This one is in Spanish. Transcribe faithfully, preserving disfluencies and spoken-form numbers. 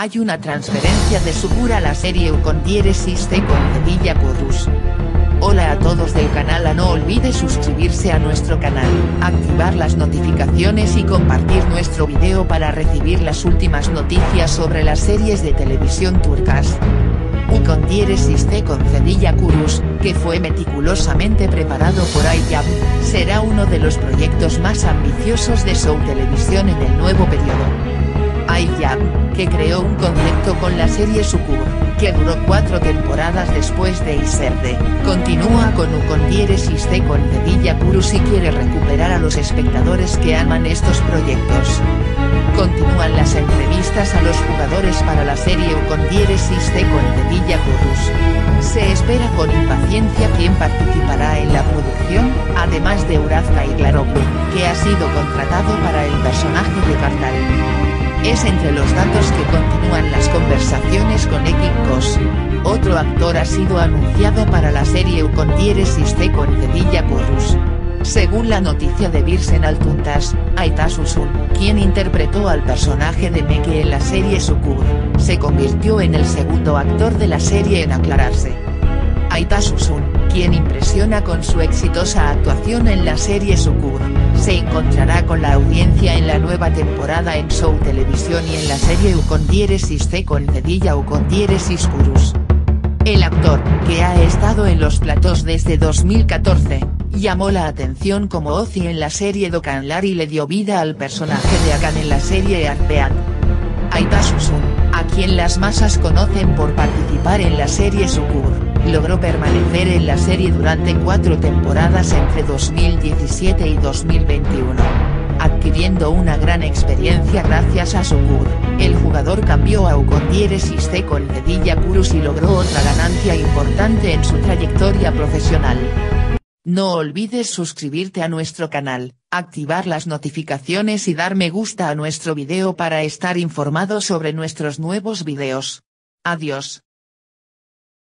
Hay una transferencia de Sukur a la serie Ucondiere-Siste Concedilla Currus. Hola a todos del canal, a no olvides suscribirse a nuestro canal, activar las notificaciones y compartir nuestro video para recibir las últimas noticias sobre las series de televisión turcas. Ucondiere-Siste Concedilla Currus, que fue meticulosamente preparado por Ayyab, será uno de los proyectos más ambiciosos de Show Televisión en el nuevo periodo. Ayyab, que creó un concepto con la serie Sukur, que duró cuatro temporadas después de Iserde, continúa con Ucondiere-Siste Concedilla Currus y quiere recuperar a los espectadores que aman estos proyectos. Continúan las entrevistas a los jugadores para la serie Ucondiere-Siste Concedilla Currus. Se espera con impaciencia quién participará en la producción, además de Uraz Kaylaroglu, que ha sido contratado para el personaje de Kartal. Es entre los datos que continúan las conversaciones con Ekin Kos. Otro actor ha sido anunciado para la serie Ucondiere-Siste Concedilla Currus. Según la noticia de Birsen Altuntaş, Aytaç Uzun, quien interpretó al personaje de Meke en la serie Sukur, se convirtió en el segundo actor de la serie en aclararse. Aytaç Uzun, quien impresiona con su exitosa actuación en la serie Sukur, se encontrará con la audiencia en la nueva temporada en Show Televisión y en la serie Ucondiere-Siste Concedilla Ucondiere-Siste Currus. El actor, que ha estado en los platós desde dos mil catorce, llamó la atención como Ozzy en la serie Dokanlar y le dio vida al personaje de Hakan en la serie Arpeat. Aytaç Uzun, a quien las masas conocen por participar en la serie Sukur, logró permanecer en la serie durante cuatro temporadas entre dos mil diecisiete y dos mil veintiuno. Adquiriendo una gran experiencia gracias a Sukur, el jugador cambió a Ucondiere-Siste Concedilla Currus y logró otra ganancia importante en su trayectoria profesional. No olvides suscribirte a nuestro canal, activar las notificaciones y dar me gusta a nuestro video para estar informado sobre nuestros nuevos videos. Adiós.